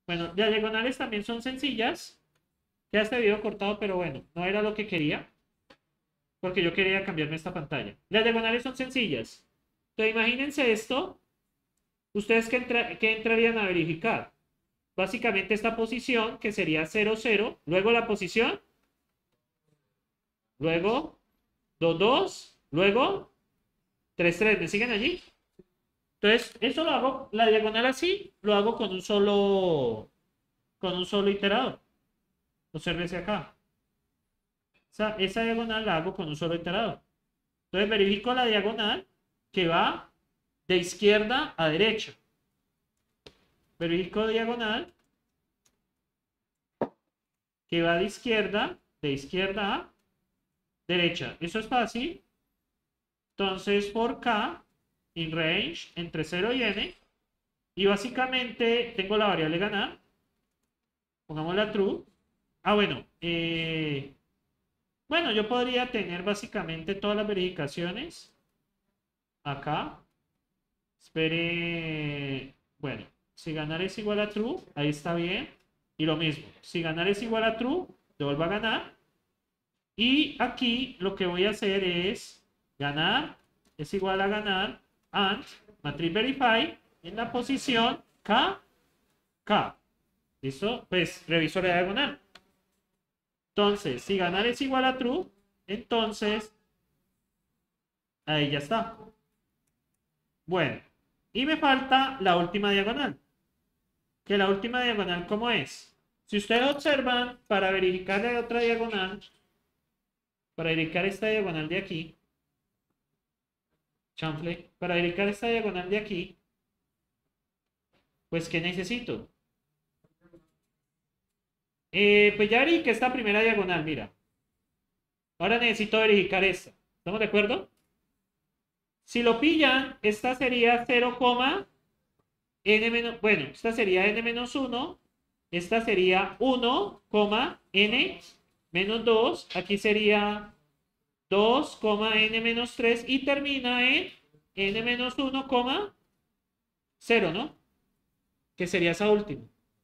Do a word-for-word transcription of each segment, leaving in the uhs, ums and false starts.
Bueno, las diagonales también son sencillas. Queda este video cortado, pero bueno, no era lo que quería, porque yo quería cambiarme esta pantalla. Las diagonales son sencillas. Entonces, imagínense esto. ¿Ustedes qué, entra qué entrarían a verificar? Básicamente esta posición, que sería cero, cero. Luego la posición. Luego dos, dos. Luego tres, tres. ¿Me siguen allí? Entonces, eso lo hago, la diagonal así, lo hago con un solo, con un solo iterador. Obsérvese acá. O sea, esa diagonal la hago con un solo iterador. Entonces verifico la diagonal que va de izquierda a derecha. Verifico diagonal que va de izquierda, de izquierda a derecha. Eso es fácil. Entonces por K, in range, entre cero y N. Y básicamente tengo la variable ganar. Pongámosla true. Ah, bueno. Eh, bueno, yo podría tener básicamente todas las verificaciones acá. Espere. Bueno, si ganar es igual a true, ahí está bien. Y lo mismo, si ganar es igual a true, devuelvo a ganar. Y aquí lo que voy a hacer es ganar es igual a ganar and matriz verify en la posición K, K. ¿Listo? Pues reviso la diagonal. Entonces, si ganar es igual a true, entonces ahí ya está. Bueno, y me falta la última diagonal. Que la última diagonal, ¿cómo es? Si ustedes observan, para verificar la otra diagonal, para verificar esta diagonal de aquí, chanfle, para verificar esta diagonal de aquí, pues ¿qué necesito? Eh, pues ya verifiqué esta primera diagonal, mira. Ahora necesito verificar esta. ¿Estamos de acuerdo? Si lo pillan, esta sería cero, n menos, bueno, esta sería n menos uno, esta sería uno, n menos dos, aquí sería dos, n menos tres y termina en n menos uno, cero, ¿no? Que sería esa última.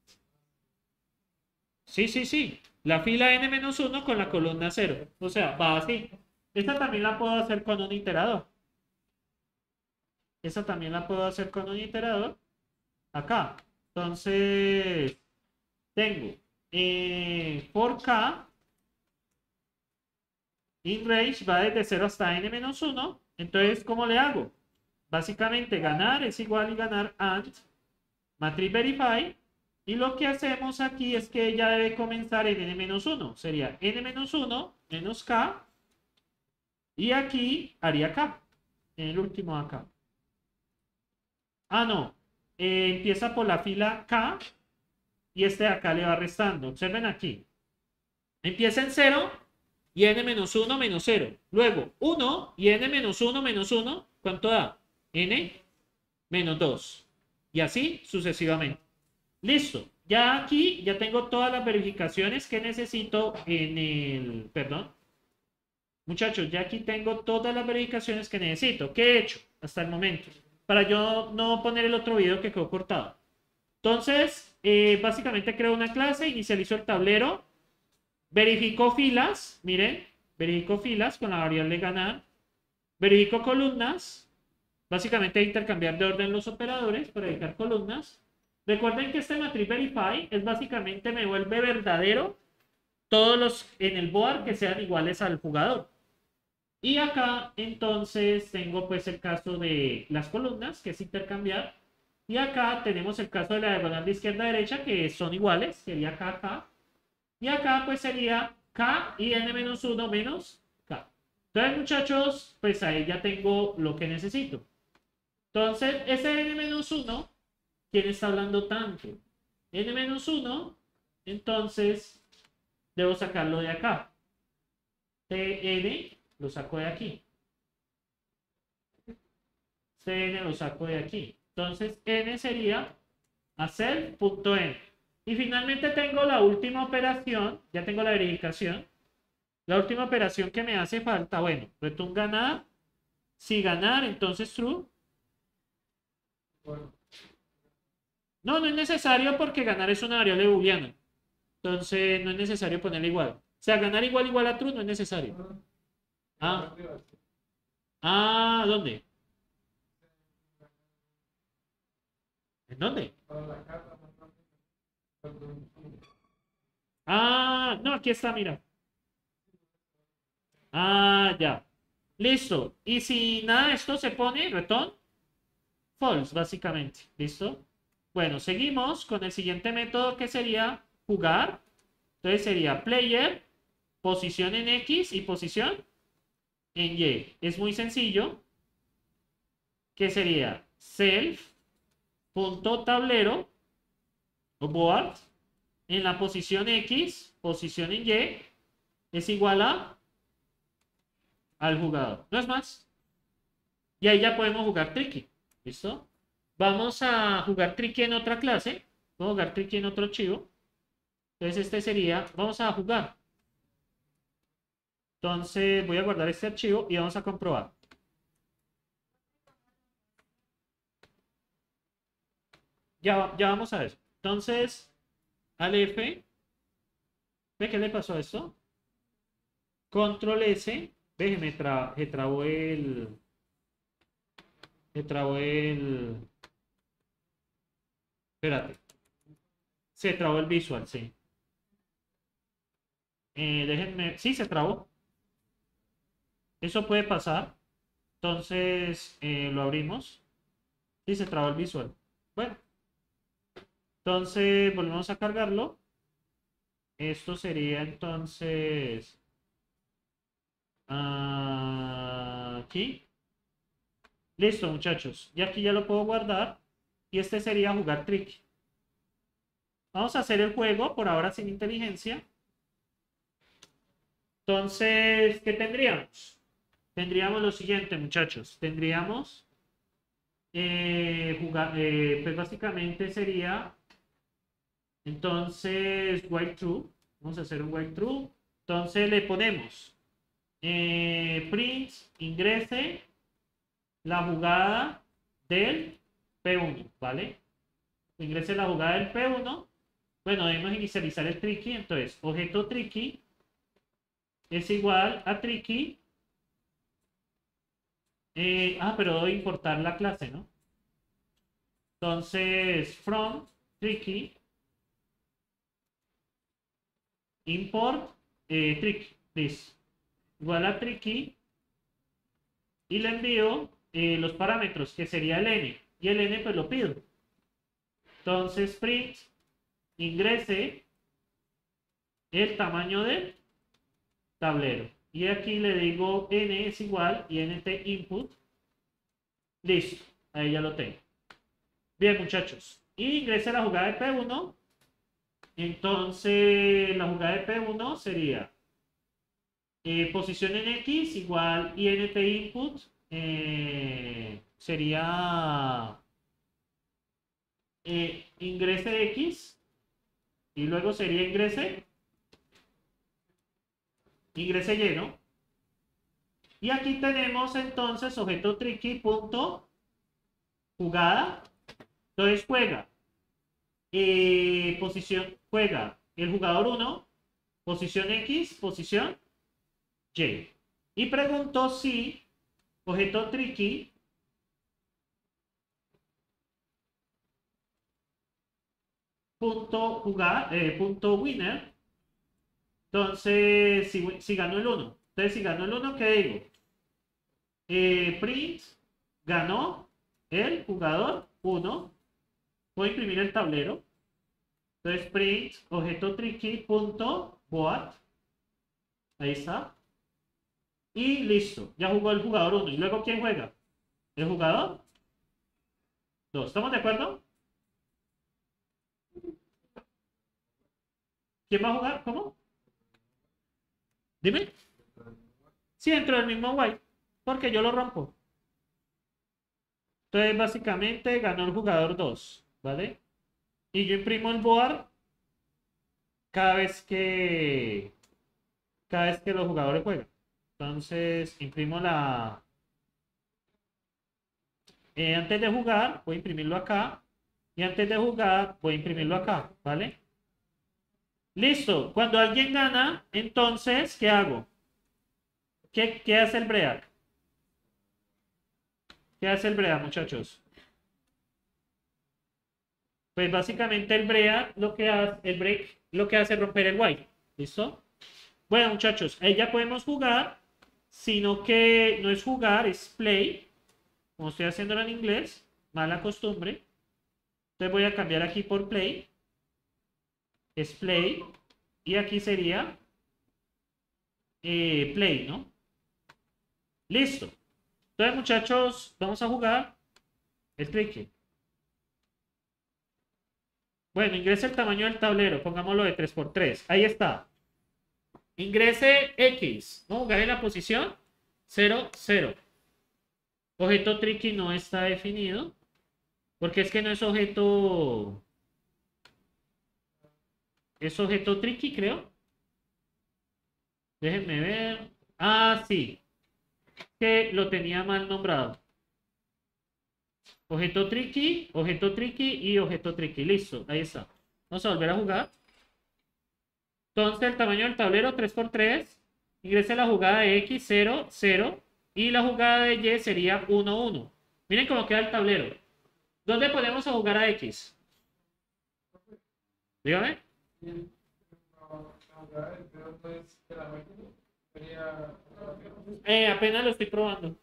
Sí, sí, sí. La fila n menos uno con la columna cero. O sea, va así. Esta también la puedo hacer con un iterador. Esta también la puedo hacer con un iterador. Acá. Entonces, tengo eh, for K in range va desde cero hasta n menos uno. Entonces, ¿cómo le hago? Básicamente, ganar es igual y ganar and matriz verify. Y lo que hacemos aquí es que ella debe comenzar en n menos uno. Sería n menos uno menos K. Y aquí haría K. En el último acá. Ah, no. Eh, empieza por la fila K. Y este de acá le va restando. Observen aquí. Empieza en cero y n menos uno menos cero. Luego uno y n menos uno menos uno. ¿Cuánto da? N menos dos. Y así sucesivamente. Listo. Ya aquí ya tengo todas las verificaciones que necesito en el... Perdón. Muchachos, ya aquí tengo todas las verificaciones que necesito. ¿Qué he hecho hasta el momento? Para yo no poner el otro video que quedó cortado. Entonces, eh, básicamente creo una clase, inicializo el tablero, verifico filas, miren, verifico filas con la variable ganar, verifico columnas, básicamente intercambiar de orden los operadores para verificar columnas. Recuerden que este matriz verify es básicamente me vuelve verdadero todos los en el board que sean iguales al jugador. Y acá entonces tengo pues el caso de las columnas, que es intercambiar. Y acá tenemos el caso de la diagonal de izquierda a derecha, que son iguales, sería K, K. Y acá pues sería K y n menos uno menos K. Entonces muchachos, pues ahí ya tengo lo que necesito. Entonces ese n menos uno, ¿quién está hablando tanto? n menos uno, entonces debo sacarlo de acá. Tn lo saco de aquí. Cn lo saco de aquí. Entonces n sería hacer.n. Y finalmente tengo la última operación, ya tengo la verificación. La última operación que me hace falta, bueno, return ganar. Si ganar, entonces true. No, no es necesario porque ganar es una variable booleana. Entonces no es necesario ponerle igual. O sea, ganar igual igual a true no es necesario. Ah, ah, ¿dónde? ¿En dónde? Ah, no, aquí está, mira. Ah, ya. Listo. Y si nada de esto se pone, return false, básicamente. ¿Listo? Bueno, seguimos con el siguiente método que sería jugar. Entonces sería player, posición en X y posición en Y. Es muy sencillo. Que sería self.tablero o board en la posición X, posición en Y, es igual a al jugador. No es más. Y ahí ya podemos jugar tricky. ¿Listo? Vamos a jugar tricky en otra clase. Vamos a jugar tricky en otro archivo. Entonces este sería, vamos a jugar. Entonces voy a guardar este archivo y vamos a comprobar. Ya, ya vamos a ver. Entonces, al F, ¿ve qué le pasó a esto? Control S, ve, me, tra me trabó el, me trabó el, espérate, se trabó el visual, sí. Eh, déjenme, sí, se trabó. Eso puede pasar. Entonces, eh, lo abrimos. Sí, se trabó el visual. Bueno, entonces volvemos a cargarlo. Esto sería entonces ah, aquí. Listo, muchachos. Y aquí ya lo puedo guardar. Y este sería jugar trick. Vamos a hacer el juego por ahora sin inteligencia. Entonces, ¿qué tendríamos? Tendríamos lo siguiente, muchachos. Tendríamos eh, jugar, eh, pues básicamente sería entonces while true. Vamos a hacer un while true. Entonces le ponemos eh, print, ingrese la jugada del P uno, ¿vale? Ingrese la jugada del P uno. Bueno, debemos inicializar el tricky. Entonces, objeto tricky es igual a tricky. Eh, ah, pero debo importar la clase, ¿no? Entonces, from tricky import eh, tricky, please. Igual a tricky y le envío eh, los parámetros, que sería el n. Y el n pues lo pido. Entonces, print ingrese el tamaño del tablero. Y aquí le digo n es igual y nt input. Listo, ahí ya lo tengo. Bien, muchachos. Y ingrese la jugada de P uno. Entonces, la jugada de P uno sería eh, posición en X igual int input. Eh, sería eh, ingrese X. Y luego sería ingrese. Ingrese Y, ¿no? Y aquí tenemos entonces objeto tricky punto jugada. Entonces juega. Eh, posición, juega el jugador uno, posición X, posición Y. Y pregunto si objeto tricky punto jugar, eh, punto winner. Entonces, si, si ganó el uno. Entonces, si ganó el uno, ¿qué digo? Eh, print ganó el jugador uno. Voy a imprimir el tablero. Entonces, print objeto tricky punto board. Ahí está. Y listo. Ya jugó el jugador uno. ¿Y luego quién juega? El jugador dos. ¿Estamos de acuerdo? ¿Quién va a jugar? ¿Cómo? Dime. Sí, dentro del mismo white. Porque yo lo rompo. Entonces, básicamente ganó el jugador dos. ¿Vale? Y yo imprimo el board cada vez que cada vez que los jugadores juegan. Entonces, imprimo la... Eh, antes de jugar, voy a imprimirlo acá. Y antes de jugar, voy a imprimirlo acá, ¿vale? Listo. Cuando alguien gana, entonces, ¿qué hago? ¿Qué, qué hace el break? ¿Qué hace el break, muchachos? Pues básicamente el break lo que hace, el break lo que hace es romper el while. ¿Listo? Bueno, muchachos, ahí ya podemos jugar, sino que no es jugar, es play. Como estoy haciéndolo en inglés, mala costumbre. Entonces voy a cambiar aquí por play. Es play. Y aquí sería eh, play, ¿no? Listo. Entonces, muchachos, vamos a jugar el tricky. Bueno, ingrese el tamaño del tablero. Pongámoslo de tres por tres. Ahí está. Ingrese X. Vamos a jugar en la posición cero, cero. Objeto tricky no está definido. Porque es que no es objeto... Es objeto tricky, creo. Déjenme ver. Ah, sí. Que lo tenía mal nombrado. Objeto tricky, objeto tricky y objeto tricky. Listo, ahí está. Vamos a volver a jugar. Entonces el tamaño del tablero tres por tres. Ingrese la jugada de X cero, cero. Y la jugada de Y sería uno, uno. Miren cómo queda el tablero. ¿Dónde podemos jugar a X? Dígame. Eh, apenas lo estoy probando.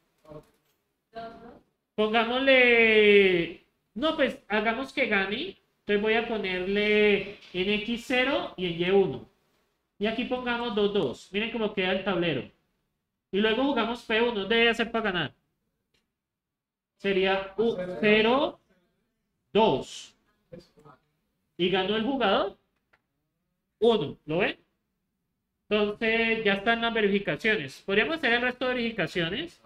Pongámosle... No, pues hagamos que gane. Entonces voy a ponerle en X cero y en Y uno. Y aquí pongamos dos, dos. Miren cómo queda el tablero. Y luego jugamos P uno. Debe hacer para ganar. Sería cero, dos. Y ganó el jugador uno. ¿Lo ven? Entonces ya están las verificaciones. ¿Podríamos hacer el resto de verificaciones?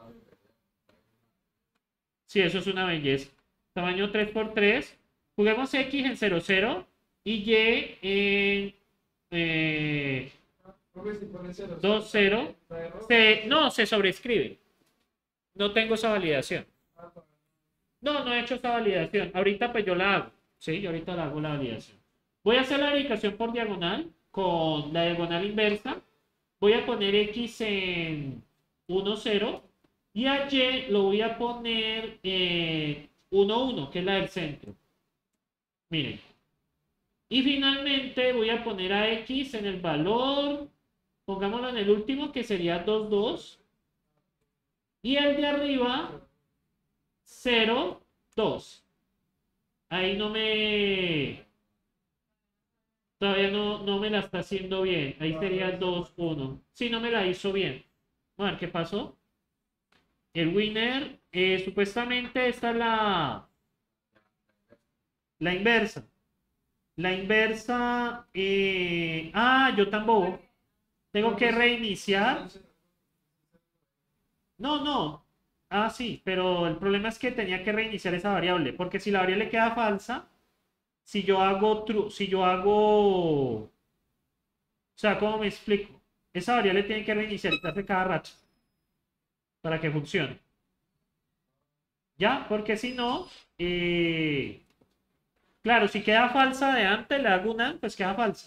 Sí, eso es una belleza. Tamaño tres por tres. Juguemos X en cero, cero y Y en eh, dos, cero. Se, no, se sobrescribe. No tengo esa validación. No, no he hecho esa validación. Ahorita pues yo la hago. Sí, yo ahorita la hago la validación. Voy a hacer la verificación por diagonal con la diagonal inversa. Voy a poner X en uno, cero y a Y lo voy a poner en uno, uno, que es la del centro. Miren. Y finalmente voy a poner a X en el valor, pongámoslo en el último, que sería dos, dos. Y el de arriba, cero, dos. Ahí no me... Todavía no, no me la está haciendo bien. Ahí sería dos, uno. Sí, no me la hizo bien. A ver, ¿qué pasó? El winner, eh, supuestamente esta es la... La inversa. La inversa... eh, Ah, yo tan bobo. Tengo que reiniciar. No, no. Ah, sí, pero el problema es que tenía que reiniciar esa variable, porque si la variable queda falsa, si yo hago true, si yo hago, o sea, ¿cómo me explico? Esa variable tiene que reinicializarse cada rato para que funcione. ¿Ya? Porque si no, eh, claro, si queda falsa de antes, le hago una, pues queda falsa.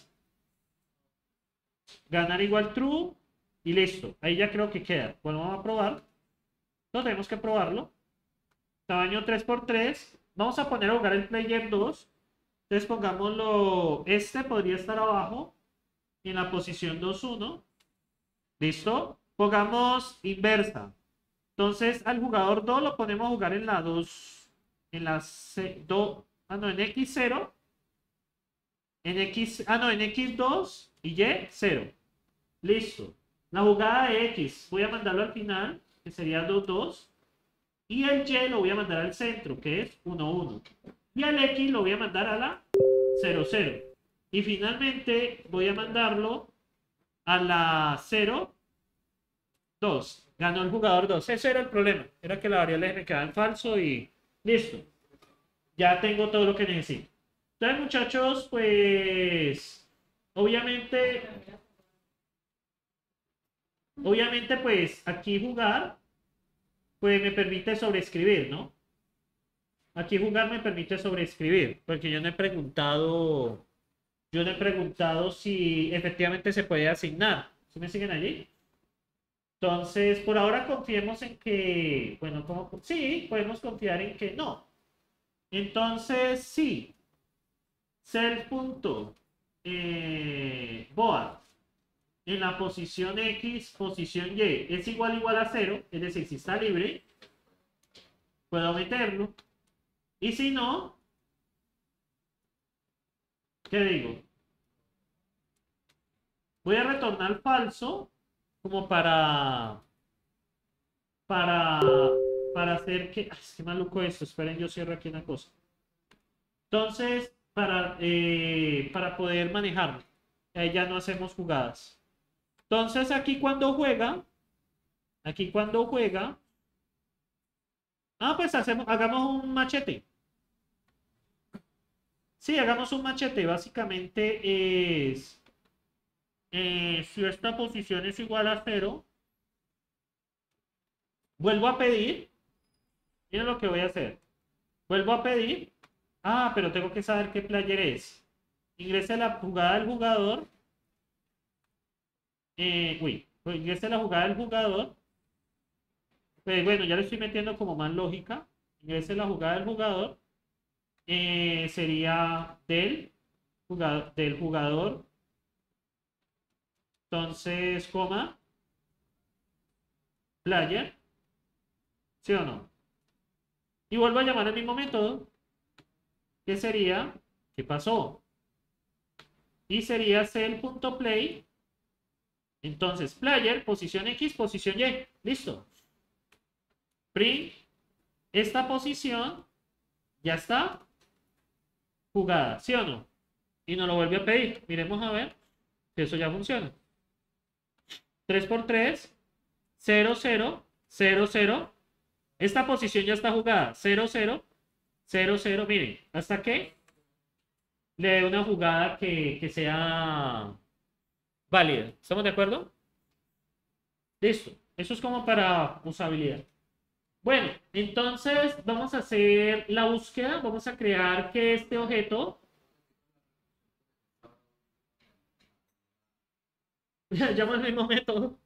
Ganar igual true y listo. Ahí ya creo que queda. Bueno, vamos a probar. No tenemos que probarlo. Tamaño tres por tres. Vamos a poner a jugar el player dos. Entonces pongámoslo, este podría estar abajo en la posición dos, uno. ¿Listo? Pongamos inversa. Entonces al jugador dos lo ponemos a jugar en la dos, en la dos, ah no, en X cero, en X, ah no, en X dos y Y cero. Listo. La jugada de X voy a mandarlo al final, que sería dos, dos. Y el Y lo voy a mandar al centro, que es uno, uno. Y al X lo voy a mandar a la cero, cero. Y finalmente voy a mandarlo a la cero, dos. Ganó el jugador dos. Ese era el problema. Era que la variable me quedaba en falso y listo. Ya tengo todo lo que necesito. Entonces, muchachos, pues obviamente, obviamente, pues aquí jugar, pues me permite sobreescribir, ¿no? aquí jugar me permite sobreescribir, porque yo no he preguntado, yo no he preguntado si efectivamente se puede asignar. ¿Sí me siguen allí? Entonces, por ahora confiemos en que, bueno, como, sí, podemos confiar en que no. Entonces, sí, self.board en la posición X, posición Y es igual igual a cero, es decir, si está libre, puedo meterlo. Y si no, ¿qué digo? Voy a retornar falso como para, para, para hacer que, ay, qué maluco esto, esperen, yo cierro aquí una cosa. Entonces, para, eh, para poder manejarlo, ahí ya no hacemos jugadas. Entonces, aquí cuando juega, aquí cuando juega, ah, pues hacemos, hagamos un machete. Sí, hagamos un machete. Básicamente es, eh, si esta posición es igual a cero, vuelvo a pedir. Miren lo que voy a hacer. Vuelvo a pedir. Ah, pero tengo que saber qué player es. Ingrese la jugada del jugador. Eh, uy, pues ingrese la jugada del jugador. Pues bueno, ya le estoy metiendo como más lógica. Ingrese la jugada del jugador. Eh, sería del jugador, del jugador. Entonces, coma, player. ¿Sí o no? Y vuelvo a llamar al mismo método. Que sería, ¿qué pasó? Y sería cell.play. Entonces, player, posición X, posición Y. Listo. Print. Esta posición ya está jugada, ¿sí o no? Y nos lo vuelve a pedir. Miremos a ver que eso ya funciona. tres por tres, cero, cero, cero, cero. Esta posición ya está jugada. cero, cero, cero, cero. Miren, ¿hasta qué? Le dé una jugada que, que sea válida. ¿Estamos de acuerdo? Listo. Eso es como para usabilidad. Bueno, entonces vamos a hacer la búsqueda. Vamos a crear que este objeto. Llama el mismo método.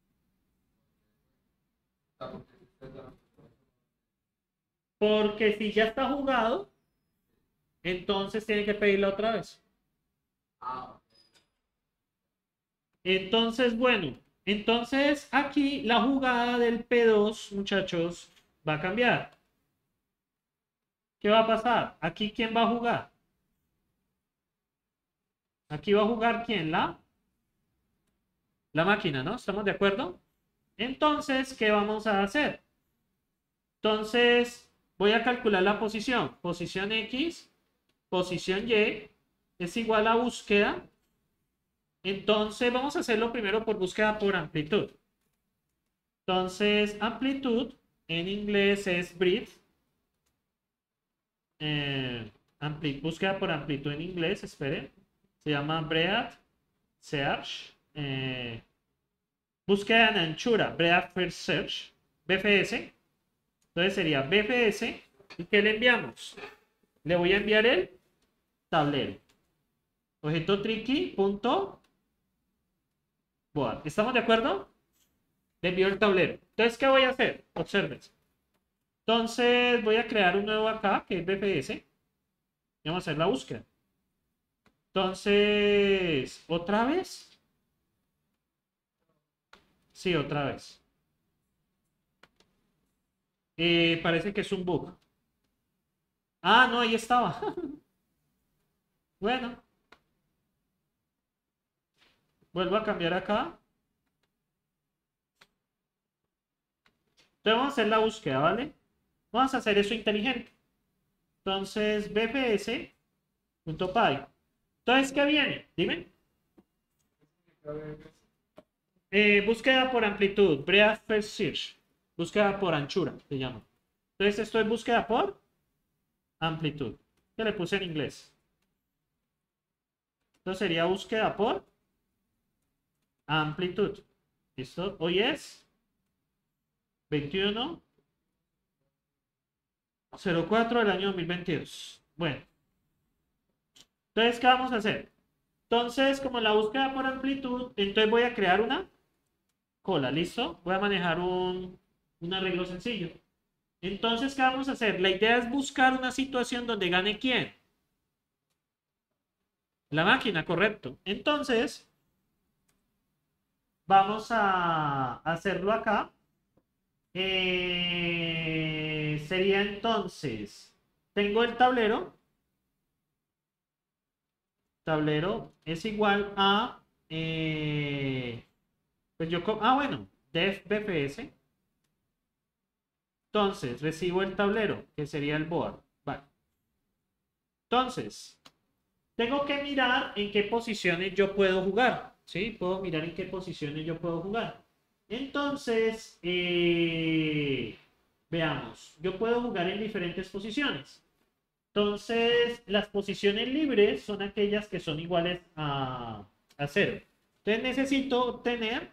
Porque si ya está jugado, entonces tiene que pedirla otra vez. Entonces, bueno, entonces aquí la jugada del P dos, muchachos, va a cambiar. ¿Qué va a pasar? Aquí, ¿quién va a jugar? Aquí va a jugar ¿quién? La, la máquina, ¿no? ¿Estamos de acuerdo? Entonces, ¿qué vamos a hacer? Entonces, voy a calcular la posición. Posición X, posición Y, es igual a búsqueda. Entonces, vamos a hacerlo primero por búsqueda por amplitud. Entonces, amplitud en inglés es breadth. Eh, ampli búsqueda por amplitud en inglés, esperen. Se llama breadth search. Eh, búsqueda en anchura, breadth first search. B F S. Entonces sería B F S. ¿Y qué le enviamos? Le voy a enviar el tablero. Objeto tricky.board. ¿Estamos de acuerdo? Le envío el tablero. Entonces, ¿qué voy a hacer? Observen. Entonces, voy a crear un nuevo acá, que es B F S. Y vamos a hacer la búsqueda. Entonces, ¿otra vez? Sí, otra vez. Eh, parece que es un bug. Ah, no, ahí estaba. Bueno. Vuelvo a cambiar acá. Entonces vamos a hacer la búsqueda, ¿vale? Vamos a hacer eso inteligente. Entonces, bfs.py. Entonces, ¿qué viene? Dime. Eh, búsqueda por amplitud. Breadth first search. Búsqueda por anchura, se llama. Entonces, esto es búsqueda por amplitud. ¿Qué le puse en inglés? Entonces sería búsqueda por amplitud. ¿Listo? Hoy es veintiuno cero cuatro del año dos mil veintidós. Bueno, entonces, ¿qué vamos a hacer? Entonces, como la búsqueda por amplitud, entonces voy a crear una cola, ¿listo? Voy a manejar un, un arreglo sencillo. Entonces, ¿qué vamos a hacer? La idea es buscar una situación donde gane quién. La máquina, correcto. Entonces, vamos a hacerlo acá. Eh, sería entonces, tengo el tablero. Tablero es igual a, eh, pues yo, ah, bueno, def B F S. Entonces, recibo el tablero, que sería el board. Vale. Entonces, tengo que mirar en qué posiciones yo puedo jugar. ¿Sí? Puedo mirar en qué posiciones yo puedo jugar. Entonces, eh, veamos. Yo puedo jugar en diferentes posiciones. Entonces, las posiciones libres son aquellas que son iguales a, a cero. Entonces, necesito obtener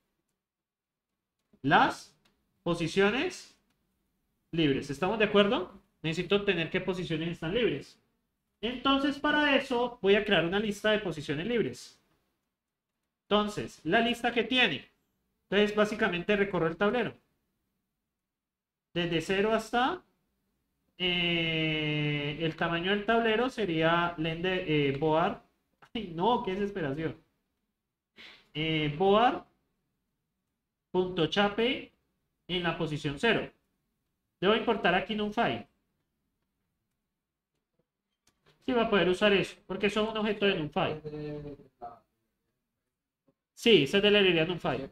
las posiciones libres. ¿Estamos de acuerdo? Necesito obtener qué posiciones están libres. Entonces, para eso voy a crear una lista de posiciones libres. Entonces, la lista que tiene. Entonces, básicamente recorro el tablero. Desde cero hasta eh, el tamaño del tablero sería lende, eh, board. Ay, no, qué desesperación. Eh, board.chape en la posición cero. Debo importar aquí NumPy. Sí, va a poder usar eso, porque eso es un objeto de NumPy. Sí, esa es de la librería NumPy.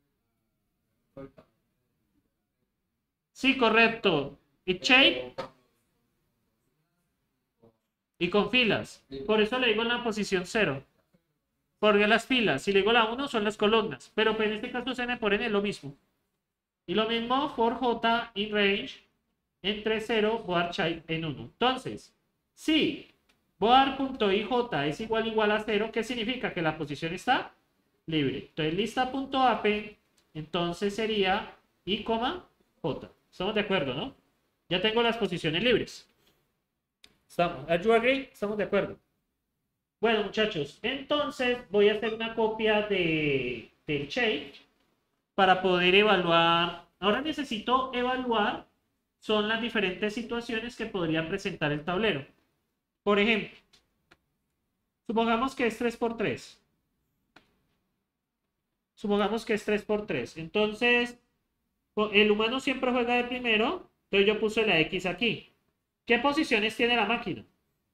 Sí, correcto. Y shape. Y con filas. Por eso le digo en la posición cero. Porque las filas, si le digo la uno, son las columnas. Pero pues en este caso se me ponen en lo mismo. Y lo mismo for J in range entre cero, board shape en uno. Entonces, si board.ij es igual igual a cero, ¿qué significa? Que la posición está libre. Entonces, lista.append, entonces sería i, j. Estamos de acuerdo, ¿no? Ya tengo las posiciones libres. ¿Estamos? ¿Are you agree? Estamos de acuerdo. Bueno, muchachos, entonces voy a hacer una copia de, del shape para poder evaluar. Ahora necesito evaluar, son las diferentes situaciones que podría presentar el tablero. Por ejemplo, supongamos que es tres por tres. Supongamos que es tres por tres. Entonces, el humano siempre juega de primero. Entonces yo puse la X aquí. ¿Qué posiciones tiene la máquina?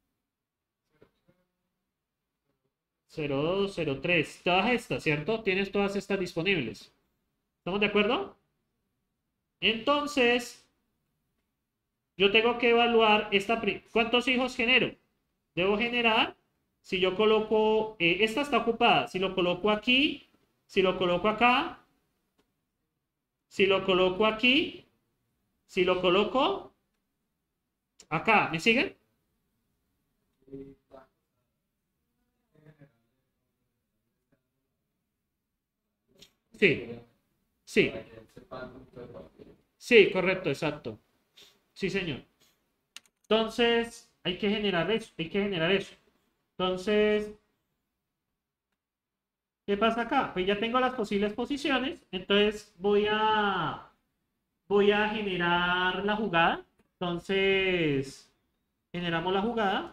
cero dos, cero tres. Todas estas, ¿cierto? Tienes todas estas disponibles. ¿Estamos de acuerdo? Entonces, yo tengo que evaluar esta. ¿Cuántos hijos genero? Debo generar, si yo coloco, eh, esta está ocupada. Si lo coloco aquí, si lo coloco acá, si lo coloco aquí, si lo coloco acá, ¿me siguen? Sí, sí. Sí, correcto, exacto. Sí, señor. Entonces, hay que generar eso, hay que generar eso. Entonces, ¿qué pasa acá? Pues ya tengo las posibles posiciones, entonces voy a, voy a generar la jugada. Entonces, generamos la jugada.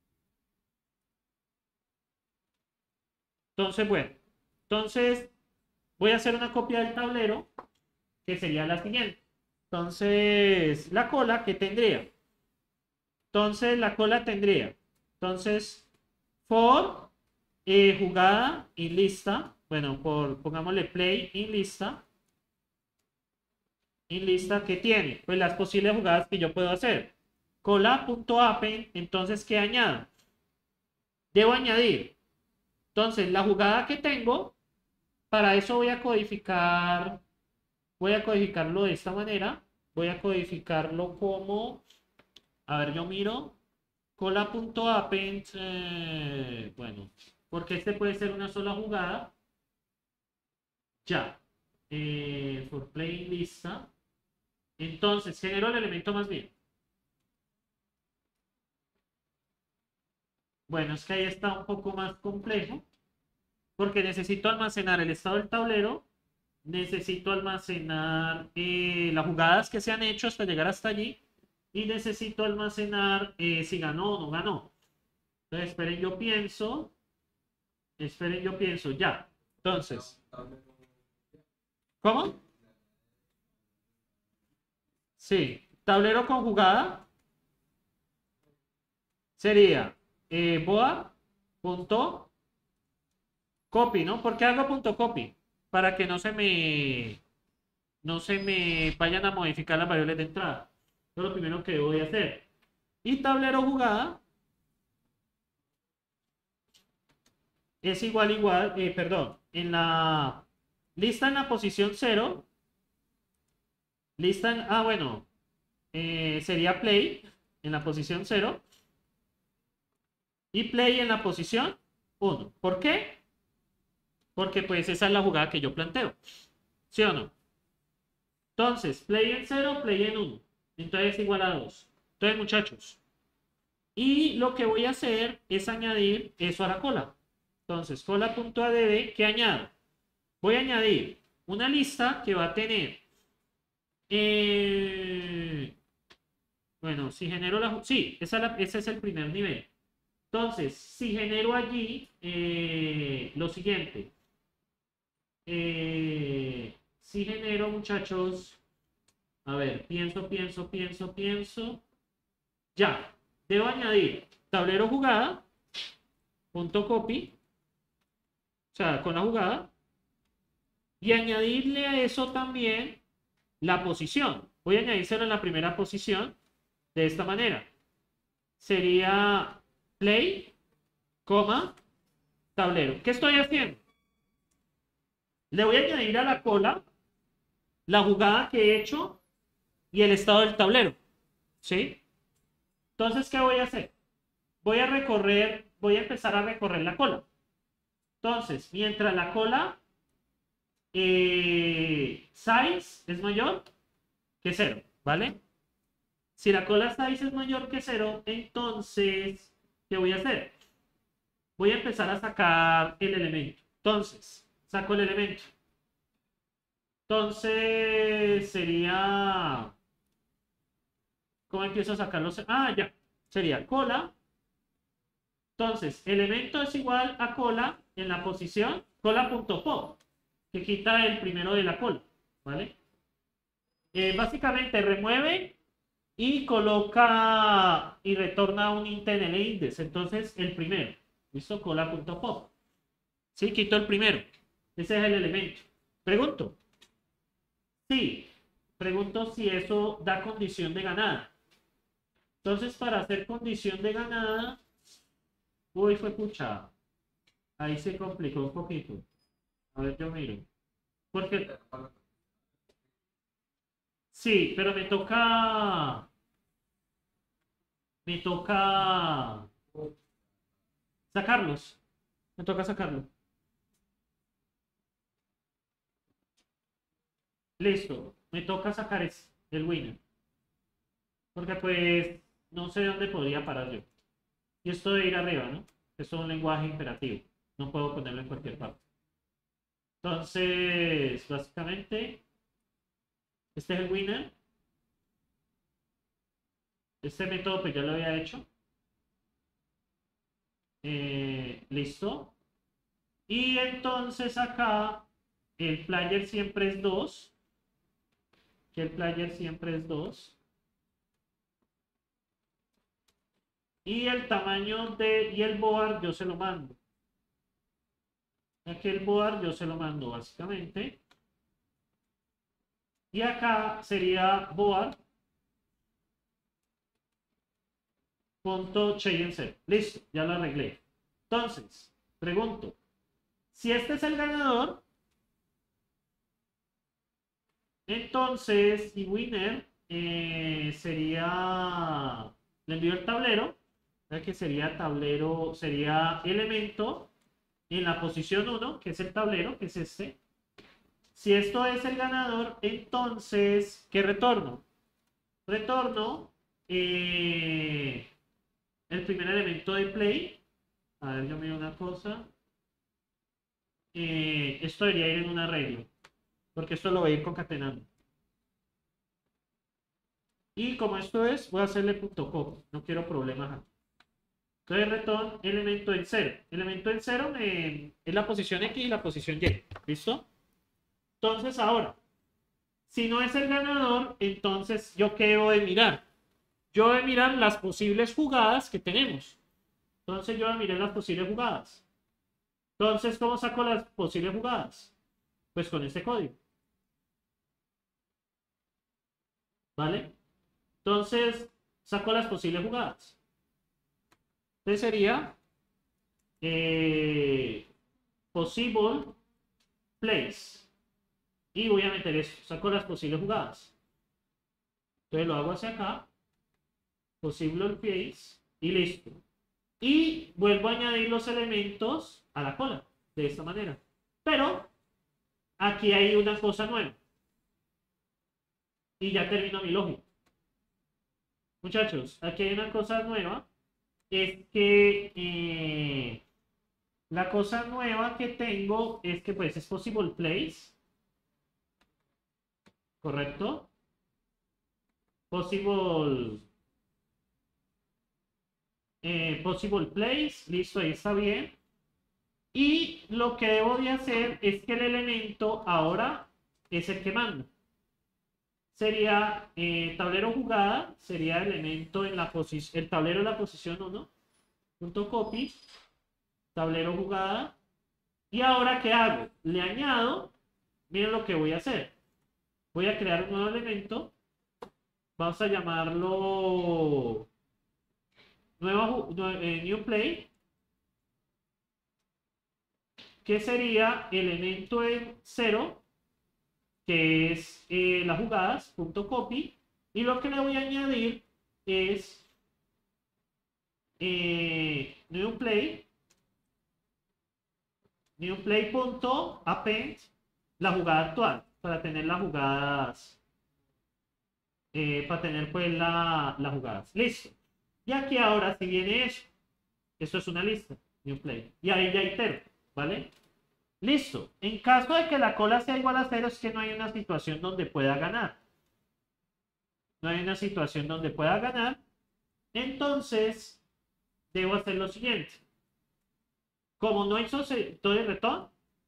Entonces, bueno, entonces voy a hacer una copia del tablero, que sería la siguiente. Entonces, la cola, ¿qué tendría? Entonces, la cola tendría, entonces, for eh, jugada y lista, bueno, por, pongámosle play y lista, y lista que tiene, pues las posibles jugadas que yo puedo hacer. Cola.append, entonces, ¿qué añado? Debo añadir, entonces, la jugada que tengo, para eso voy a codificar, voy a codificarlo de esta manera, voy a codificarlo como, a ver, yo miro, cola.append, eh, bueno, porque este puede ser una sola jugada. Ya. Eh, for play lista. Entonces, genero el elemento más bien. Bueno, es que ahí está un poco más complejo, porque necesito almacenar el estado del tablero, necesito almacenar eh, las jugadas que se han hecho hasta llegar hasta allí, y necesito almacenar eh, si ganó o no ganó. Entonces, esperen, yo pienso, esperen, yo pienso, ya. Entonces, ¿cómo? Sí, tablero con jugada sería eh, boa punto copy, ¿no? ¿Por qué hago punto copy? Para que no se me no se me vayan a modificar las variables de entrada. Eso es lo primero que voy a hacer. Y tablero jugada es igual, igual, eh, perdón, en la lista en la posición cero, lista en, ah, bueno, eh, sería play en la posición cero y play en la posición uno. ¿Por qué? Porque pues esa es la jugada que yo planteo. ¿Sí o no? Entonces, play en cero, play en uno. Entonces es igual a dos. Entonces, muchachos, y lo que voy a hacer es añadir eso a la cola. Entonces, cola.add, ¿qué añado? Voy a añadir una lista que va a tener, eh, bueno, si genero la, sí, esa es la- ese es el primer nivel. Entonces, si genero allí eh, lo siguiente, eh, si genero, muchachos, a ver, pienso, pienso, pienso, pienso, ya, debo añadir tablero jugada, punto copy, o sea, con la jugada, y añadirle a eso también la posición. Voy a añadírselo en la primera posición de esta manera. Sería play, coma, tablero. ¿Qué estoy haciendo? Le voy a añadir a la cola la jugada que he hecho y el estado del tablero. ¿Sí? Entonces, ¿qué voy a hacer? Voy a recorrer, voy a empezar a recorrer la cola. Entonces, mientras la cola eh, size es mayor que cero, ¿vale? Si la cola size es mayor que cero, entonces, ¿qué voy a hacer? Voy a empezar a sacar el elemento. Entonces, saco el elemento. Entonces, sería... ¿Cómo empiezo a sacarlos? Ah, ya. Sería cola. Entonces, elemento es igual a cola en la posición cola.pop, que quita el primero de la cola, ¿vale? Eh, básicamente remueve y coloca y retorna un int en el index. Entonces, el primero. ¿Listo? Cola.pop. Sí, quito el primero. Ese es el elemento. Pregunto. Sí. Pregunto si eso da condición de ganada. Entonces, para hacer condición de ganada, uy, fue pucha. Ahí se complicó un poquito. A ver, yo miro. Porque, sí, pero me toca, me toca sacarlos. Me toca sacarlo. Listo. Me toca sacar ese, el winner. Porque pues no sé dónde podría parar yo. Y esto de ir arriba, ¿no? Esto es un lenguaje imperativo. No puedo ponerlo en cualquier parte. Entonces, básicamente, este es el winner. Este método pues ya lo había hecho. Eh, listo. Y entonces acá el player siempre es dos. Que el player siempre es dos. Y el tamaño de... Y el board yo se lo mando. Aquí el board yo se lo mando básicamente. Y acá sería board. Punto change. Listo, ya lo arreglé. Entonces, pregunto. Si este es el ganador, entonces, y winner eh, sería, le envío el tablero, que sería tablero, sería elemento en la posición uno, que es el tablero, que es este. Si esto es el ganador, entonces, ¿qué retorno? Retorno eh, el primer elemento de play, A ver, yo miro una cosa. Eh, esto debería ir en un arreglo, porque esto lo voy a ir concatenando. Y como esto es, voy a hacerle punto copy. No quiero problemas aquí. Entonces, retorn elemento en cero. Elemento en cero me, es la posición X y la posición Y. ¿Listo? Entonces, ahora, si no es el ganador, entonces, ¿yo qué debo de mirar? Yo voy a mirar las posibles jugadas que tenemos. Entonces, yo voy a mirar las posibles jugadas. Entonces, ¿cómo saco las posibles jugadas? Pues con este código. ¿Vale? Entonces, saco las posibles jugadas. Entonces sería eh, possible plays. Y voy a meter esto. Saco las posibles jugadas. Entonces lo hago hacia acá. Possible plays. Y listo. Y vuelvo a añadir los elementos a la cola. De esta manera. Pero aquí hay una cosa nueva. Y ya termino mi lógica. Muchachos, aquí hay una cosa nueva. Es que eh, la cosa nueva que tengo es que pues es possible place. ¿Correcto? Possible, eh, possible place. Listo, ahí está bien. Y lo que debo de hacer es que el elemento ahora es el que manda. Sería eh, tablero jugada, sería elemento en la posición, el tablero en la posición uno. Punto copy, tablero jugada. Y ahora, ¿qué hago? Le añado, miren lo que voy a hacer. Voy a crear un nuevo elemento. Vamos a llamarlo nueva, eh, new play. Que sería elemento en cero, que es eh, las jugadas, punto copy. Y lo que le voy a añadir es eh, new play. New play.append la jugada actual, para tener las jugadas, eh, para tener pues la, las jugadas. Listo. Y aquí ahora si viene eso, esto es una lista, new play. Y ahí ya itero, ¿vale? Listo. En caso de que la cola sea igual a cero, es que no hay una situación donde pueda ganar. No hay una situación donde pueda ganar. Entonces, debo hacer lo siguiente. Como no hizo todo el retorno,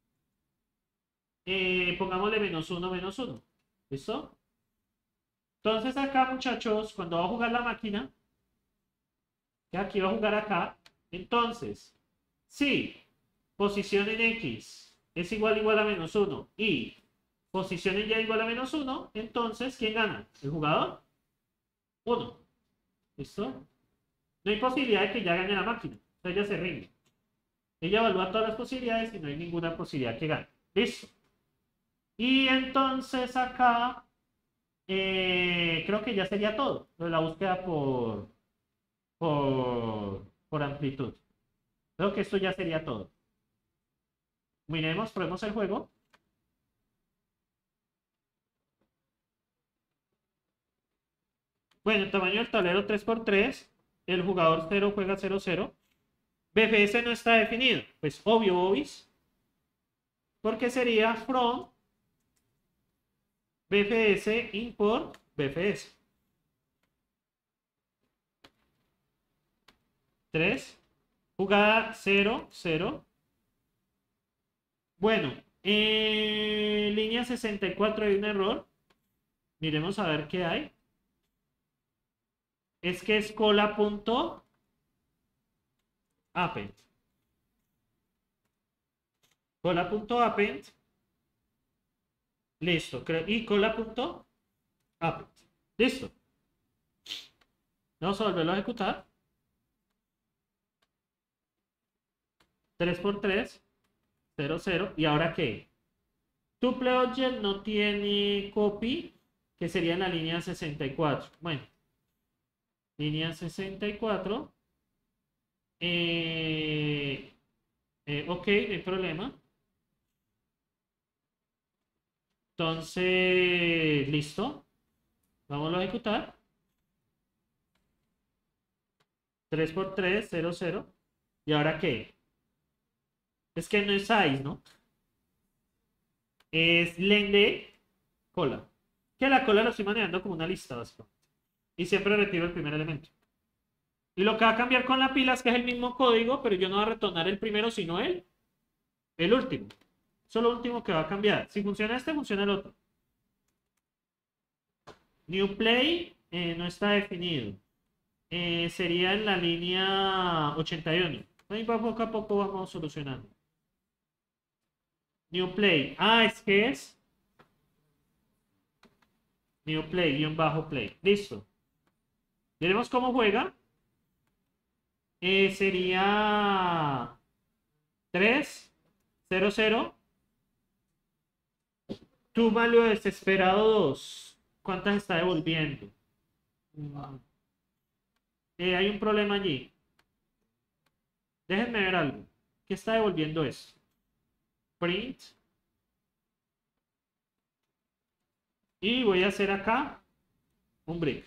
eh, pongámosle menos uno, menos uno. ¿Listo? Entonces acá, muchachos, cuando va a jugar la máquina, que aquí va a jugar acá, entonces, si posición en X es igual igual a menos uno y posición en Y igual a menos uno, entonces, ¿quién gana? ¿El jugador? uno. ¿Listo? No hay posibilidad de que ya gane la máquina. O sea, ella se rinde. Ella evalúa todas las posibilidades y no hay ninguna posibilidad que gane. Listo. Y entonces acá, eh, creo que ya sería todo. Lo de la búsqueda por, por, por amplitud. Creo que esto ya sería todo. Miremos, probemos el juego. Bueno, el tamaño del tablero tres por tres. El jugador cero juega cero cero. B F S no está definido. Pues obvio, obis. Porque sería from B F S import B F S. tres. Jugada cero cero. Bueno, en línea sesenta y cuatro hay un error. Miremos a ver qué hay. Es que es cola.append. Cola.append. Listo. Y cola.append. Listo. Vamos a volverlo a ejecutar. tres por tres. cero cero. ¿Y ahora qué? TupleObject no tiene copy, que sería en la línea sesenta y cuatro. Bueno. Línea sesenta y cuatro. Eh, eh, ok, no hay problema. Entonces, listo. Vamos a ejecutar. tres por tres, cero cero. ¿Y ahora qué? Es que no es size, ¿no? Es len de cola. Que la cola lo estoy manejando como una lista, básicamente. Y siempre retiro el primer elemento. Y lo que va a cambiar con la pila es que es el mismo código, pero yo no voy a retornar el primero, sino el, el último. Eso es lo último que va a cambiar. Si funciona este, funciona el otro. New play eh, no está definido. Eh, sería en la línea ochenta y uno. Ahí va poco a poco vamos solucionando. New play. Ah, es que es New play, guión bajo play. Listo. Veremos cómo juega. Eh, sería tres, cero, cero. Tú, Malio desesperado dos. ¿Cuántas está devolviendo? Mm. Eh, hay un problema allí. Déjenme ver algo. ¿Qué está devolviendo esto? Print. Y voy a hacer acá un break.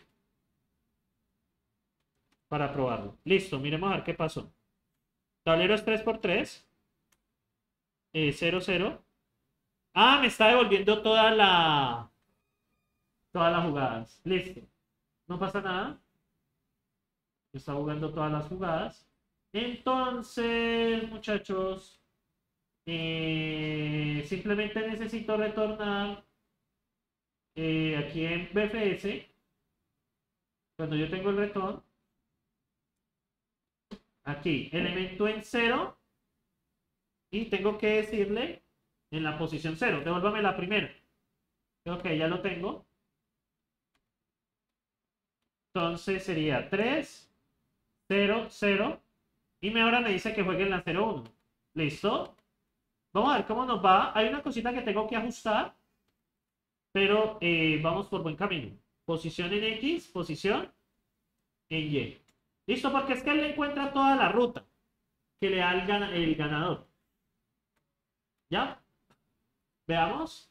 Para probarlo. Listo, miremos a ver qué pasó. Tablero es tres por tres. Eh, cero, cero. Ah, me está devolviendo toda la... Todas las jugadas. Listo. No pasa nada. Está jugando todas las jugadas. Entonces, muchachos, eh, simplemente necesito retornar eh, aquí en B F S. Cuando yo tengo el retorno, aquí, elemento en cero. Y tengo que decirle en la posición cero. Devuélvame la primera. Ok, ya lo tengo. Entonces sería tres, cero, cero. Y me ahora me dice que juegue en la cero, uno. ¿Listo? Vamos a ver cómo nos va. Hay una cosita que tengo que ajustar. Pero eh, vamos por buen camino. Posición en X, posición en Y. ¿Listo? Porque es que él le encuentra toda la ruta que le da el, gana el ganador. ¿Ya? Veamos.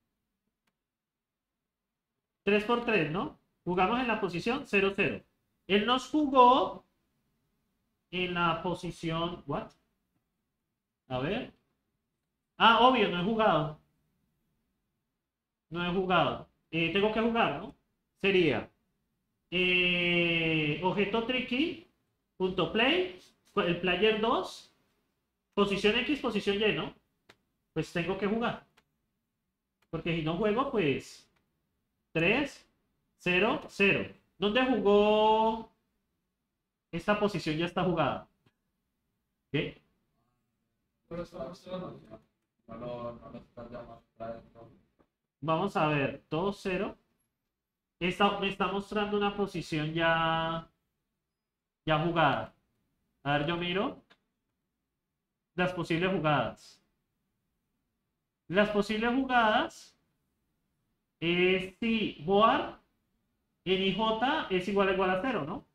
tres por tres, ¿no? Jugamos en la posición cero, cero. Él nos jugó en la posición... ¿What? A ver. Ah, obvio, no he jugado. No he jugado. Eh, tengo que jugar, ¿no? Sería eh, objeto tricky punto play, el player dos, posición X, posición Y, ¿no? Pues tengo que jugar. Porque si no juego, pues tres, cero, cero. ¿Dónde jugó? Esta posición ya está jugada. ¿Qué? Vamos a ver, dos, cero. Esta me está mostrando una posición ya, ya jugada. A ver, yo miro las posibles jugadas. Las posibles jugadas es si board en I J es igual a igual a cero, ¿no?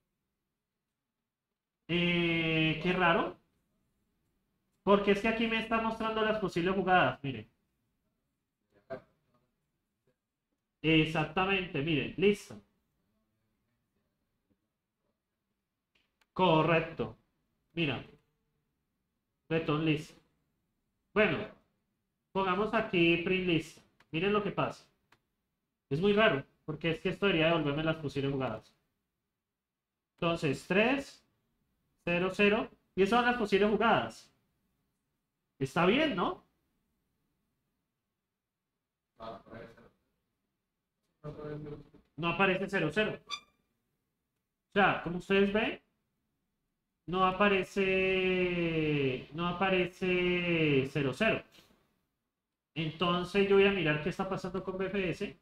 Eh, qué raro. Porque es que aquí me está mostrando las posibles jugadas, miren. Exactamente, miren, listo. Correcto. Mira. Return list. Bueno, pongamos aquí print list. Miren lo que pasa. Es muy raro, porque es que esto debería devolverme las posibles jugadas. Entonces, tres, cero, cero. Y esas son las posibles jugadas. Está bien, ¿no? No aparece cero, cero. O sea, como ustedes ven, no aparece, no aparece cero, cero. Entonces yo voy a mirar qué está pasando con B F S.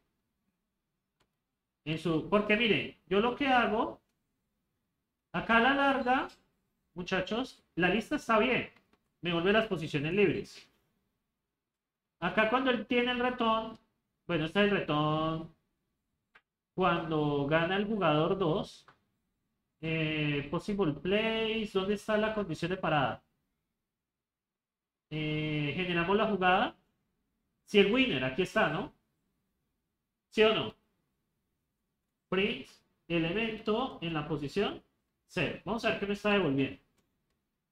En su, porque miren, yo lo que hago, acá a la larga, muchachos, la lista está bien. Me vuelve las posiciones libres. Acá cuando él tiene el ratón, bueno, este es el ratón cuando gana el jugador dos. Eh, possible place, ¿dónde está la condición de parada? Eh, generamos la jugada. Si el winner, aquí está, ¿no? ¿Sí o no? Print, elemento en la posición cero. Vamos a ver qué me está devolviendo.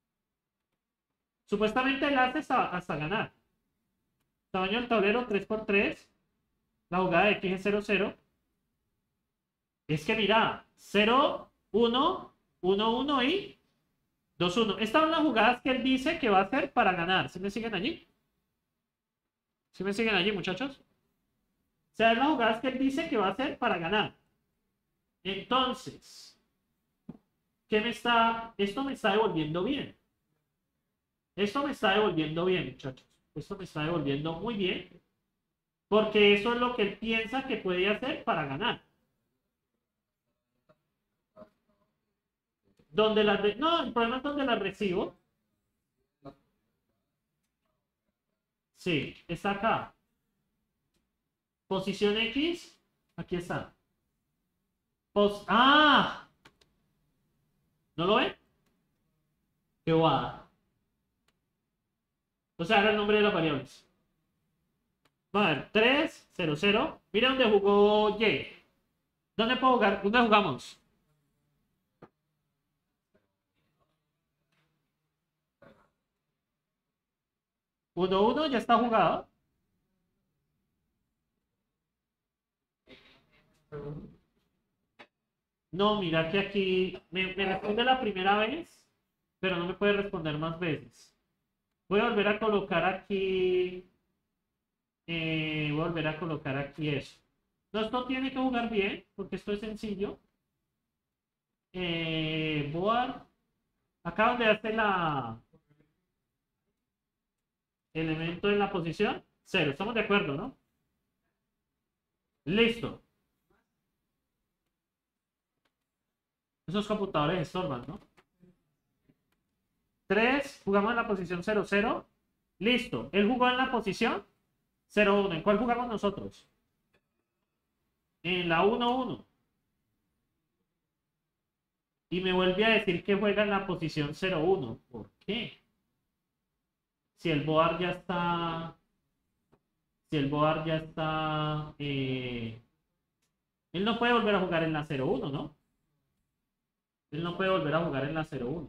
Supuestamente el as hasta, hasta ganar. Tamaño del tablero tres por tres. La jugada de X es cero cero. Es que mira, cero uno uno uno y dos uno. Estas son las jugadas que él dice que va a hacer para ganar. ¿Sí me siguen allí? ¿Sí me siguen allí, muchachos? O sea, es las jugadas que él dice que va a hacer para ganar. Entonces, ¿qué me está? Esto me está devolviendo bien. Esto me está devolviendo bien, muchachos. Esto me está devolviendo muy bien. Porque eso es lo que él piensa que puede hacer para ganar. Donde las de... No, el problema es donde las recibo. Sí, está acá. Posición X. Aquí está. Pos... ¡Ah! ¿No lo ven? Qué guada. O sea, era el nombre de las variables. Vamos a ver. tres, cero, cero. Mira dónde jugó Y. ¿Dónde puedo jugar? ¿Dónde jugamos? uno uno ya está jugado. No, mira que aquí me, me responde la primera vez, pero no me puede responder más veces. Voy a volver a colocar aquí. Eh, voy a volver a colocar aquí eso. No, esto tiene que jugar bien, porque esto es sencillo. Eh, board. Acá donde hace la elemento en la posición, cero. Estamos de acuerdo, ¿no? Listo. Esos computadores estorban, ¿no? tres, jugamos en la posición cero cero. Listo. Él jugó en la posición cero uno. ¿En cuál jugamos nosotros? En la uno uno. Y me vuelve a decir que juega en la posición cero uno. ¿Por qué? Si el board ya está... Si el board ya está... Eh, él no puede volver a jugar en la cero uno, ¿no? Él no puede volver a jugar en la cero uno.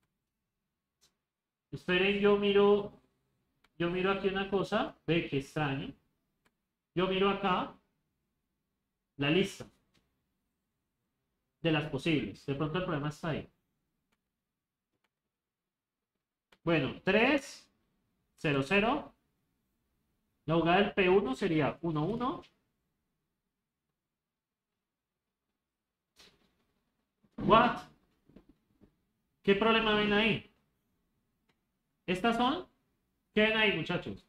Esperen, yo miro... Yo miro aquí una cosa. Ve que extraño. Yo miro acá la lista de las posibles. De pronto el problema está ahí. Bueno, tres, cero, cero. La jugada del P uno sería uno uno. What? ¿Qué problema ven ahí? ¿Estas son? ¿Qué ven ahí, muchachos?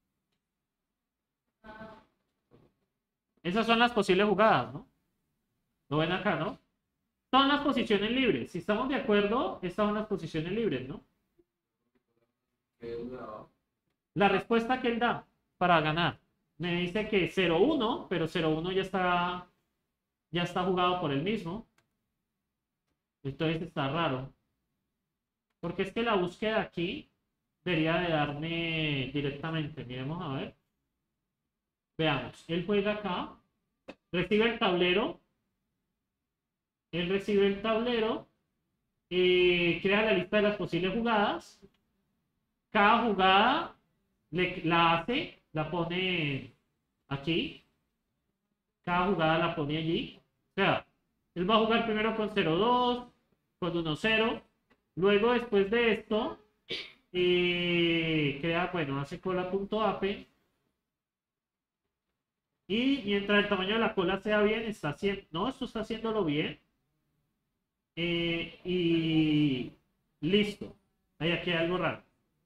Esas son las posibles jugadas, ¿no? Lo ven acá, ¿no? Son las posiciones libres. Si estamos de acuerdo, estas son las posiciones libres, ¿no? La respuesta que él da para ganar. Me dice que cero uno, pero cero uno ya está, ya está jugado por él mismo. Entonces está raro. Porque es que la búsqueda aquí debería de darme directamente. Miremos a ver. Veamos. Él juega acá. Recibe el tablero. Él recibe el tablero. Eh, crea la lista de las posibles jugadas. Cada jugada le, la hace, la pone aquí. Cada jugada la pone allí. O sea, él va a jugar primero con cero dos, con uno cero. Luego, después de esto, eh, crea, bueno, hace cola.ape. Y mientras el tamaño de la cola sea bien, está haciendo, no, esto está haciéndolo bien. Eh, y listo. Ahí aquí hay algo raro.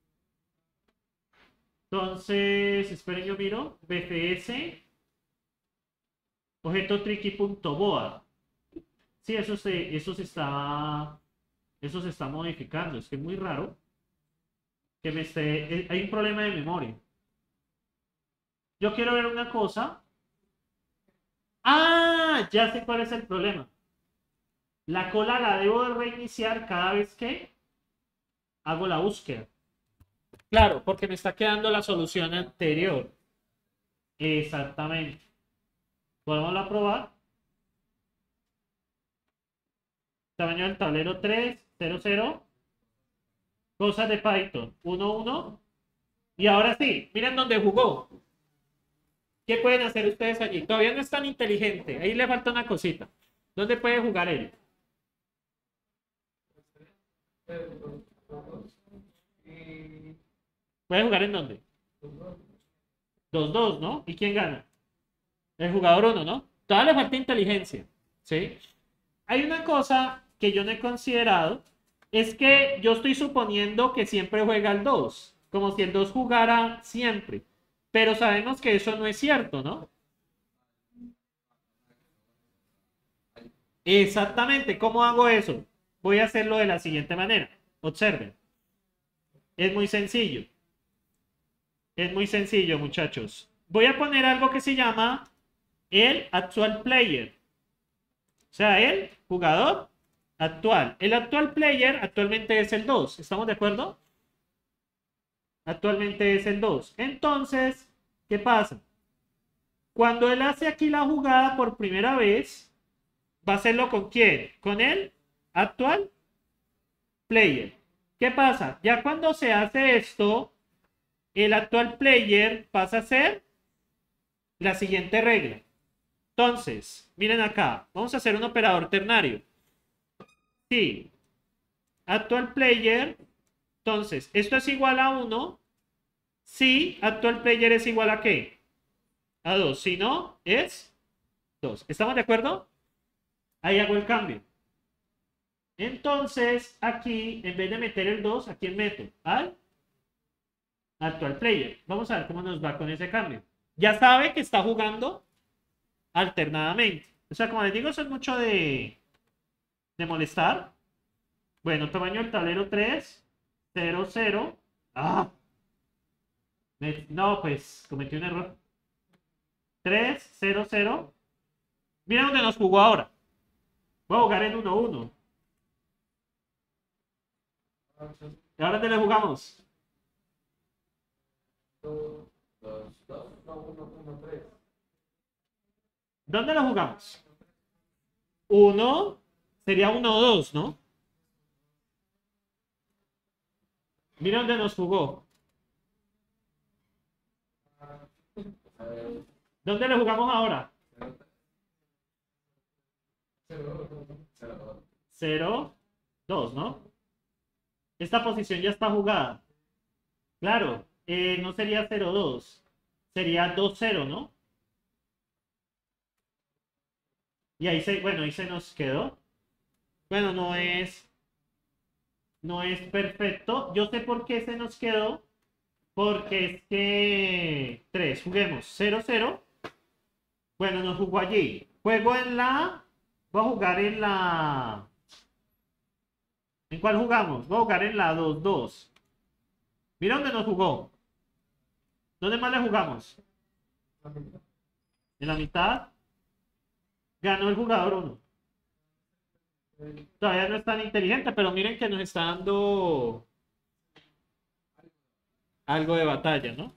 Entonces, esperen, yo miro. B F S. Objeto tricky.boa. Sí, eso se, eso se está. Eso se está modificando. Es que es muy raro. Que me esté. Hay un problema de memoria. Yo quiero ver una cosa. ¡Ah! Ya sé cuál es el problema. La cola la debo de reiniciar cada vez que hago la búsqueda. Claro, porque me está quedando la solución anterior. Exactamente. Podemos a probar. Tamaño del tablero tres, cero, cero. Cosas de Python. uno, uno. Y ahora sí, miren dónde jugó. ¿Qué pueden hacer ustedes allí? Todavía no es tan inteligente. Ahí le falta una cosita. ¿Dónde puede jugar él? ¿Puede jugar en dónde? dos dos, ¿no? ¿Y quién gana? El jugador uno, ¿no? Todavía le falta inteligencia. ¿Sí? Hay una cosa que yo no he considerado. Es que yo estoy suponiendo que siempre juega el dos. Como si el dos jugara siempre. Pero sabemos que eso no es cierto, ¿no? Exactamente. ¿Cómo hago eso? Voy a hacerlo de la siguiente manera. Observen. Es muy sencillo. Es muy sencillo, muchachos. Voy a poner algo que se llama el actual player. O sea, el jugador actual. El actual player actualmente es el dos. ¿Estamos de acuerdo? Actualmente es el dos. Entonces, ¿qué pasa? Cuando él hace aquí la jugada por primera vez, va a hacerlo ¿con quién? Con el actual player. ¿Qué pasa? Ya cuando se hace esto, el actual player pasa a ser la siguiente regla. Entonces, miren acá, vamos a hacer un operador ternario. Sí, actual player, entonces, esto es igual a uno. Si actual player es igual a ¿qué? A dos. Si no, es dos. ¿Estamos de acuerdo? Ahí hago el cambio. Entonces, aquí, en vez de meter el dos, ¿a quién meto? Al actual player. Vamos a ver cómo nos va con ese cambio. Ya sabe que está jugando alternadamente. O sea, como les digo, eso es mucho de, de molestar. Bueno, tamaño del tablero tres, cero, cero. Ah. No, pues cometí un error. tres, cero, cero. Mira dónde nos jugó ahora. Voy a jugar en uno, uno. ¿Y ahora dónde le jugamos? ¿Dónde lo jugamos? uno sería uno, dos, ¿no? Mira dónde nos jugó. ¿Dónde le jugamos ahora? cero, dos, ¿no? Esta posición ya está jugada. Claro, eh, no sería cero, dos. Sería dos, cero, ¿no? Y ahí se, bueno, ahí se nos quedó. Bueno, no es, no es perfecto. Yo sé por qué se nos quedó. Porque es que tres, juguemos cero, cero. Bueno, nos jugó allí. Juego en la... Voy a jugar en la... ¿En cuál jugamos? Voy a jugar en la dos, dos. Mira dónde nos jugó. ¿Dónde más le jugamos? En la mitad. Ganó el jugador uno. Todavía no es tan inteligente, pero miren que nos está dando algo de batalla, ¿no?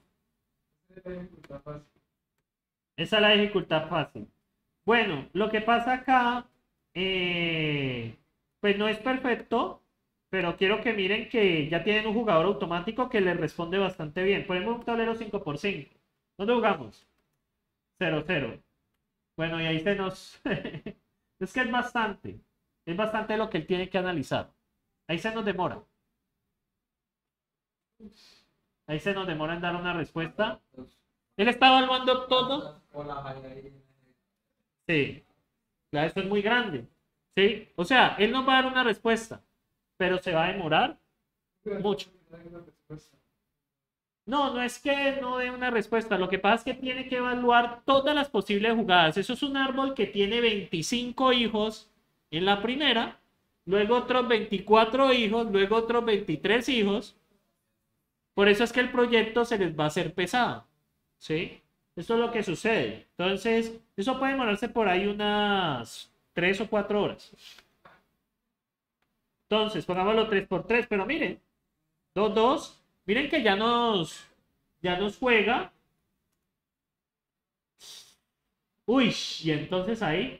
Esa es la dificultad fácil. Bueno, lo que pasa acá, eh, pues no es perfecto, pero quiero que miren que ya tienen un jugador automático que les responde bastante bien. Ponemos un tablero cinco por cinco. ¿Dónde jugamos? cero, cero. Bueno, y ahí se nos... es que es bastante. Es bastante lo que él tiene que analizar. Ahí se nos demora. Ahí se nos demora en dar una respuesta. Él está evaluando todo. Sí. Claro, esto es muy grande. ¿Sí? O sea, él nos va a dar una respuesta, pero se va a demorar mucho. No, no es que no dé una respuesta. Lo que pasa es que tiene que evaluar todas las posibles jugadas. Eso es un árbol que tiene veinticinco hijos en la primera, luego otros veinticuatro hijos, luego otros veintitrés hijos. Por eso es que el proyecto se les va a hacer pesado. ¿Sí? Esto es lo que sucede. Entonces, eso puede demorarse por ahí unas tres o cuatro horas. Entonces, pongámoslo tres por tres, pero miren, dos, dos. Miren que ya nos, ya nos juega. Uy, y entonces ahí.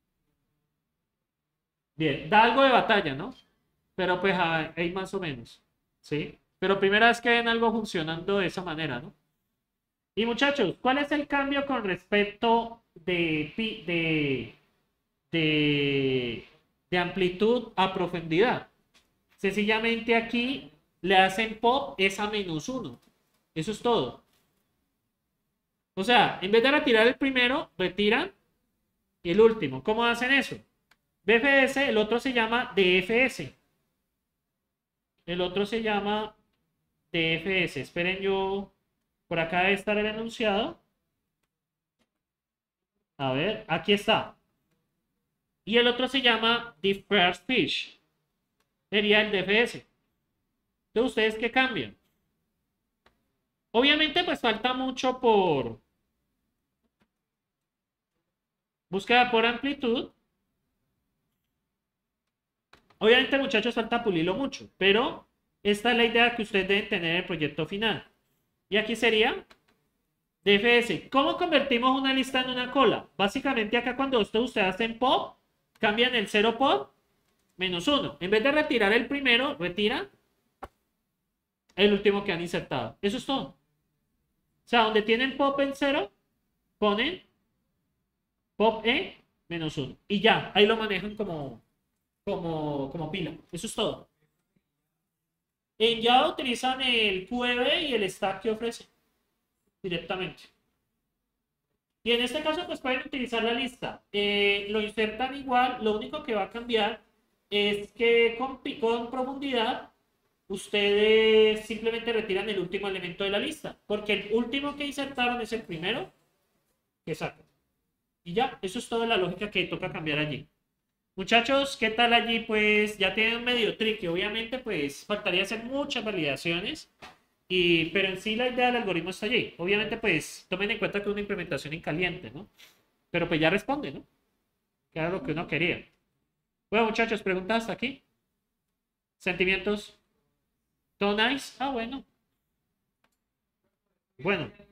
Bien, da algo de batalla, ¿no? Pero pues ahí más o menos. ¿sí? Pero primera vez que ven algo funcionando de esa manera, ¿no? Y muchachos, ¿cuál es el cambio con respecto de, pi- de, de, de amplitud a profundidad? Sencillamente aquí le hacen pop es a menos uno. Eso es todo. O sea, en vez de retirar el primero, retiran el último. ¿Cómo hacen eso? B F S, el otro se llama D F S. El otro se llama D F S. Esperen, yo por acá debe estar el enunciado. A ver, aquí está. Y el otro se llama The First Fish. Sería el D F S. Entonces, ¿ustedes qué cambian? Obviamente, pues falta mucho por búsqueda por amplitud. Obviamente, muchachos, falta pulirlo mucho, pero esta es la idea que ustedes deben tener en el proyecto final. Y aquí sería D F S. ¿Cómo convertimos una lista en una cola? Básicamente acá cuando ustedes hacen pop, cambian el cero pop menos uno. En vez de retirar el primero, retiran el último que han insertado. Eso es todo. O sea, donde tienen pop en cero, ponen pop e menos uno. Y ya, ahí lo manejan como, como, como pila. Eso es todo. En Java utilizan el Q E B y el stack que ofrece directamente. Y en este caso, pues pueden utilizar la lista. Eh, lo insertan igual, lo único que va a cambiar es que con, con profundidad ustedes simplemente retiran el último elemento de la lista, porque el último que insertaron es el primero que sacan. Y ya, eso es toda la lógica que toca cambiar allí. Muchachos, ¿qué tal allí? Pues ya tienen un medio trick, obviamente pues faltaría hacer muchas validaciones, y, pero en sí la idea del algoritmo está allí. Obviamente pues tomen en cuenta que es una implementación en caliente, ¿no? Pero pues ya responde, ¿no? Que era lo que uno quería. Bueno, muchachos, preguntas hasta aquí. ¿Sentimientos? ¿Todo nice? Ah, bueno. Bueno.